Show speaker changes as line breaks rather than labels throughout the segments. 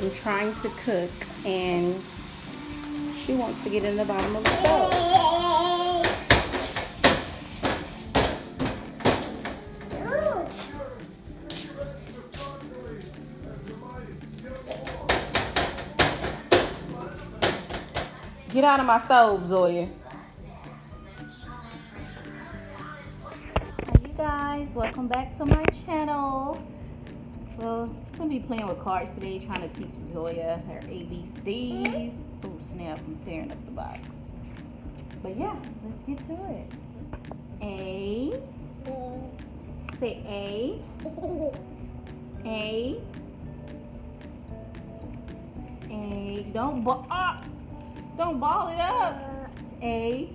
I'm trying to cook and she wants to get in the bottom of the stove. Get out of my stove, Zoya. Hi, you guys. Welcome back to my channel. Well, I'm going to be playing with cards today, trying to teach Zoya her ABCs. Oh, snap. I'm tearing up the box. But yeah, let's get to it. A. Say A. A. A. Don't ball it up. A.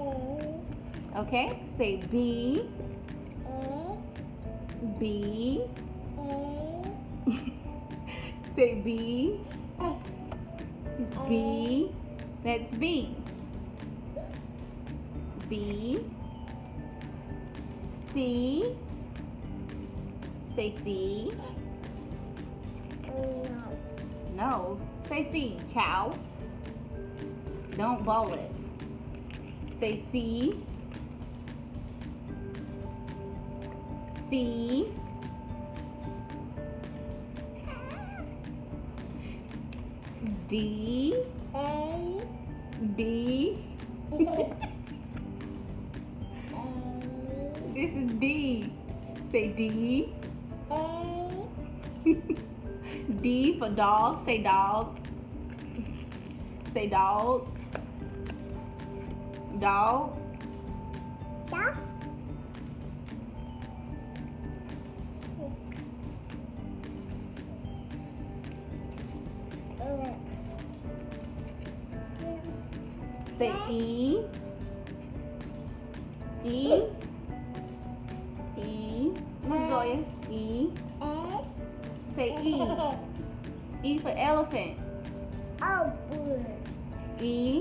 Okay. Say B. B. Say B. It's B. That's B. B. C. Say C. No. Say C. Cow. Don't ball it. Say C. C. D. D. This is D. Say D. D for dog. Say dog. Say dog. Dog.
Dog.
Say E. E. E. Look, Zoya. E. Say E. E for elephant. E.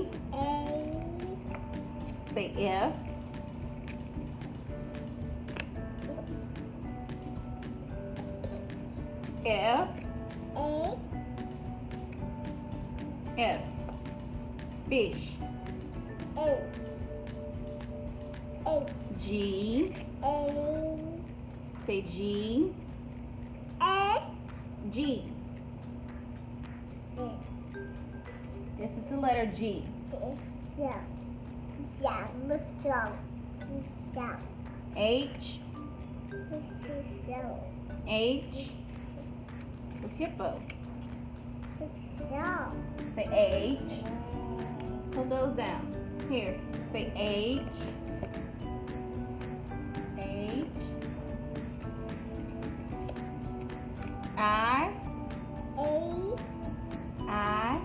Say F. F. F. Fish. G. Say G. G. This is the letter G. H. H. For hippo. Say H. Put those down. Here. Say H. H. I. I.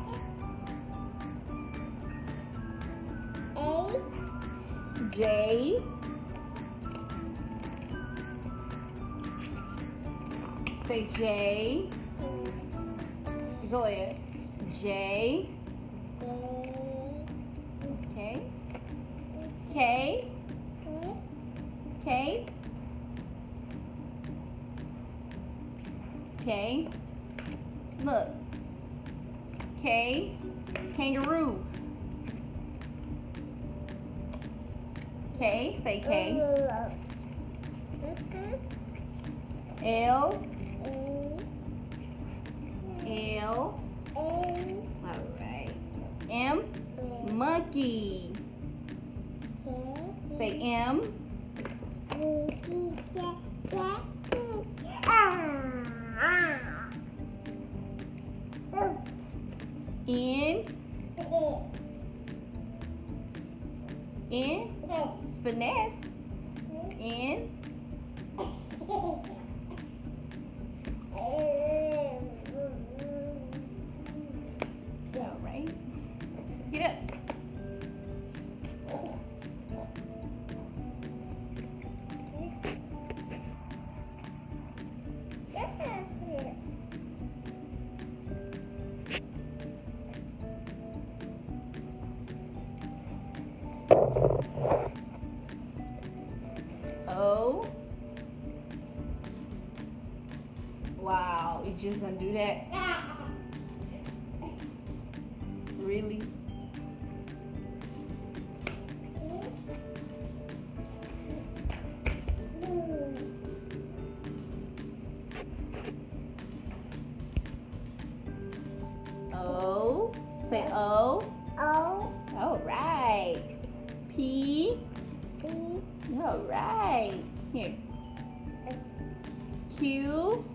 J. Say J. Zoya. J. Okay. K. K. K. Look. K. Kangaroo. K. Say K. L. L. Alright. M. Monkey. Say M. N. N. It's finesse. N. Alright. Get up. O. Wow, you just gonna do that? Really? O. Say O.
O.
All right. P.
P.
All right. Here. Q.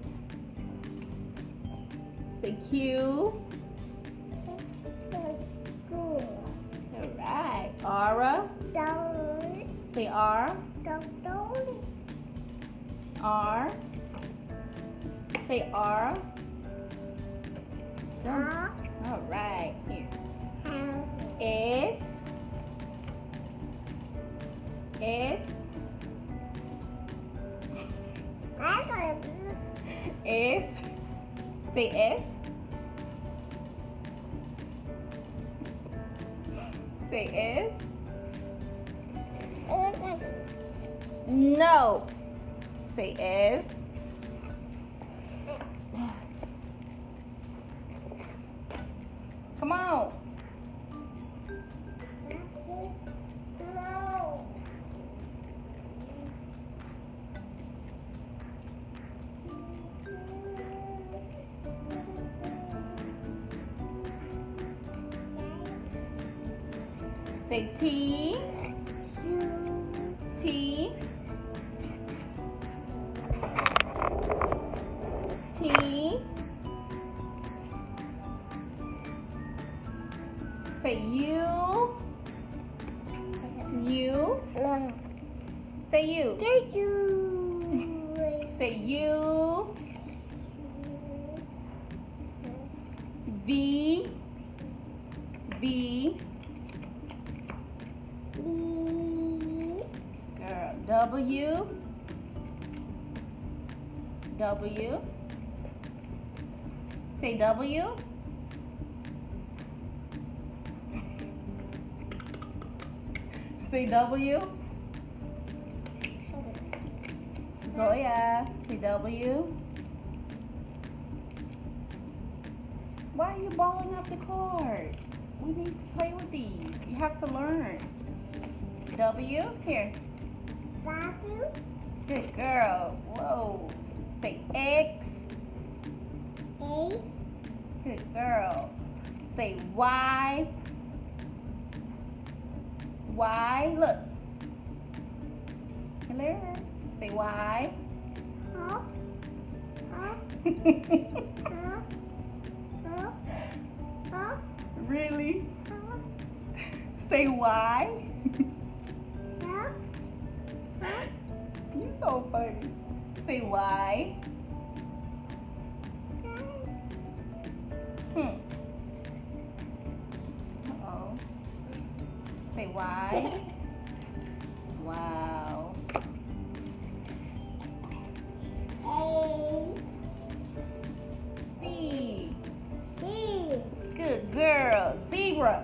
Say Q. All right. R. Say R. R. Say R. All right. Here. S. S. S. Say S. Say S. No. Say S. Come on. Say T. T. T. Say U. U. Say U. Say U. V. V. Girl. W. W. Say W. Say W. Zoya. Say W. Why are you balling up the card? We need to play with these. You have to learn. W. Here. Good girl. Whoa. Say X. Good girl. Say Y. Y. Look. Hello. Say Y. Really? Say Y. You so funny. Say Y. Uh-oh. Say Y. Wow. C. Good girl. Zebra.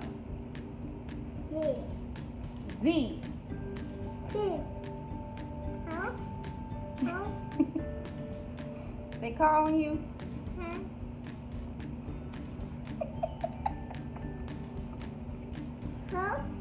Z. They calling you?
Huh?